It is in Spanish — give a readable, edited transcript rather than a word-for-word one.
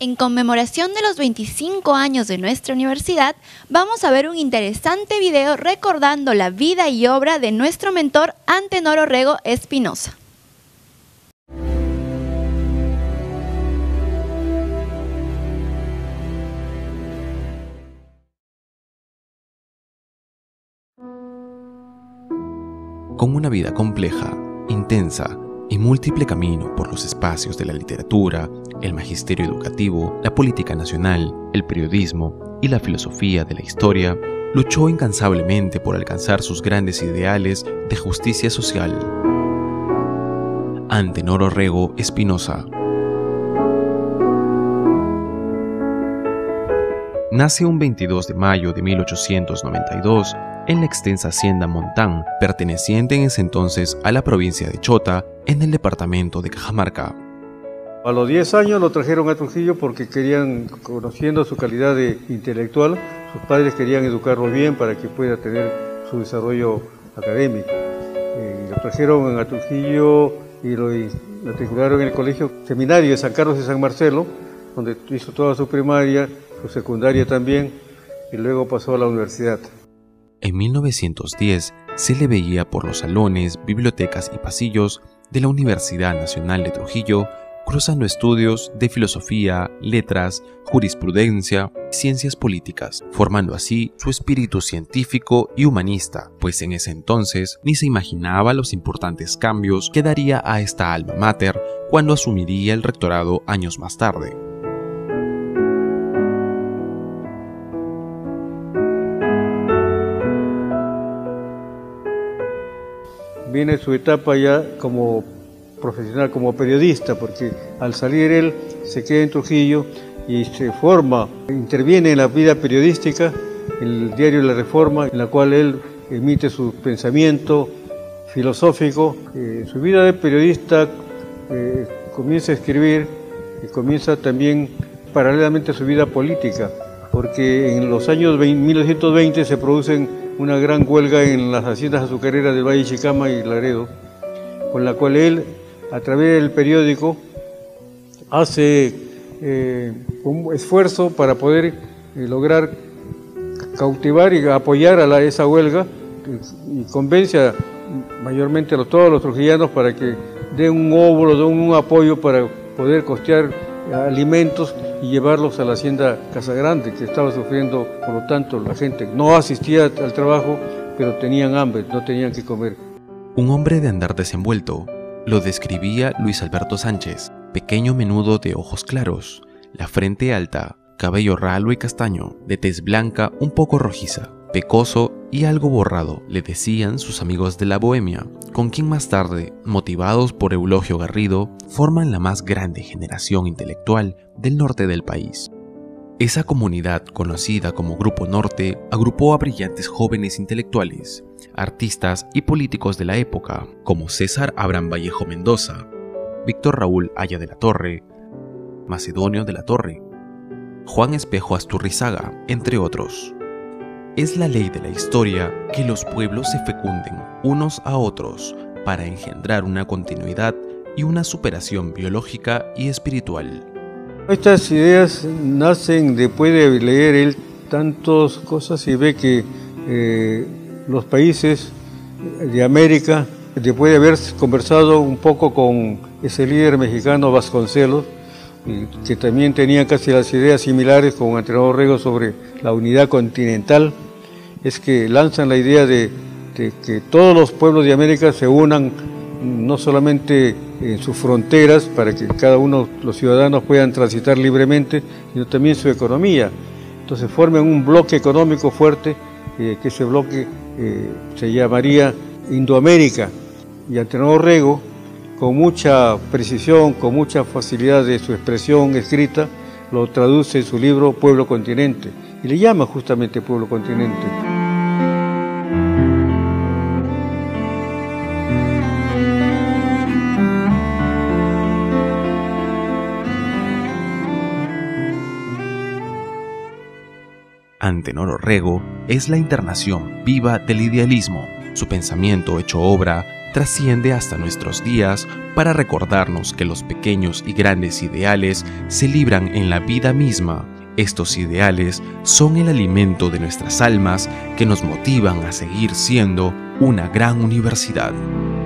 En conmemoración de los 25 años de nuestra universidad, vamos a ver un interesante video recordando la vida y obra de nuestro mentor Antenor Orrego Espinosa. Con una vida compleja, intensa y múltiple camino por los espacios de la literatura, el magisterio educativo, la política nacional, el periodismo y la filosofía de la historia, luchó incansablemente por alcanzar sus grandes ideales de justicia social. Antenor Orrego Espinosa. Nace un 22 de mayo de 1892 en la extensa hacienda Montán, perteneciente en ese entonces a la provincia de Chota, en el departamento de Cajamarca. A los 10 años lo trajeron a Trujillo porque conociendo su calidad de intelectual, sus padres querían educarlo bien para que pueda tener su desarrollo académico. Lo trajeron a Trujillo y lo matricularon en el colegio seminario de San Carlos de San Marcelo, donde hizo toda su primaria, su secundaria también, y luego pasó a la universidad. En 1910 se le veía por los salones, bibliotecas y pasillos de la Universidad Nacional de Trujillo, cruzando estudios de filosofía, letras, jurisprudencia y ciencias políticas, formando así su espíritu científico y humanista, pues en ese entonces ni se imaginaba los importantes cambios que daría a esta alma mater cuando asumiría el rectorado años más tarde. Viene su etapa ya como profesional, como periodista, porque al salir él se queda en Trujillo y se forma, interviene en la vida periodística, el diario La Reforma, en la cual él emite su pensamiento filosófico. Su vida de periodista comienza a escribir y comienza también paralelamente a su vida política, porque en los años 1920 se producen una gran huelga en las haciendas azucareras del Valle Chicama y Laredo, con la cual él, a través del periódico, hace un esfuerzo para poder lograr cautivar y apoyar a esa huelga y convence mayormente a todos los trujillanos para que den un óvulo, den un apoyo para poder costear alimentos y llevarlos a la hacienda Casagrande, que estaba sufriendo. Por lo tanto, la gente no asistía al trabajo, pero tenían hambre, no tenían que comer. Un hombre de andar desenvuelto, lo describía Luis Alberto Sánchez, pequeño menudo de ojos claros, la frente alta, cabello ralo y castaño, de tez blanca un poco rojiza, pecoso y algo borrado, le decían sus amigos de la Bohemia, con quien más tarde, motivados por Eulogio Garrido, forman la más grande generación intelectual del norte del país. Esa comunidad, conocida como Grupo Norte, agrupó a brillantes jóvenes intelectuales, artistas y políticos de la época, como César Abraham Vallejo Mendoza, Víctor Raúl Haya de la Torre, Macedonio de la Torre, Juan Espejo Asturrizaga, entre otros. Es la ley de la historia que los pueblos se fecunden unos a otros para engendrar una continuidad y una superación biológica y espiritual. Estas ideas nacen después de leer él tantas cosas y ve que los países de América, después de haber conversado un poco con ese líder mexicano Vasconcelos, que también tenía casi las ideas similares con Antenor Orrego sobre la unidad continental, es que lanzan la idea de que todos los pueblos de América se unan, no solamente en sus fronteras para que cada uno, los ciudadanos, puedan transitar libremente, sino también su economía. Entonces forman un bloque económico fuerte, que ese bloque se llamaría Indoamérica. Y Antenor Orrego, con mucha precisión, con mucha facilidad de su expresión escrita, lo traduce en su libro Pueblo Continente, y le llama justamente Pueblo Continente. Antenor Orrego es la encarnación viva del idealismo. Su pensamiento hecho obra trasciende hasta nuestros días para recordarnos que los pequeños y grandes ideales se libran en la vida misma. Estos ideales son el alimento de nuestras almas que nos motivan a seguir siendo una gran universidad.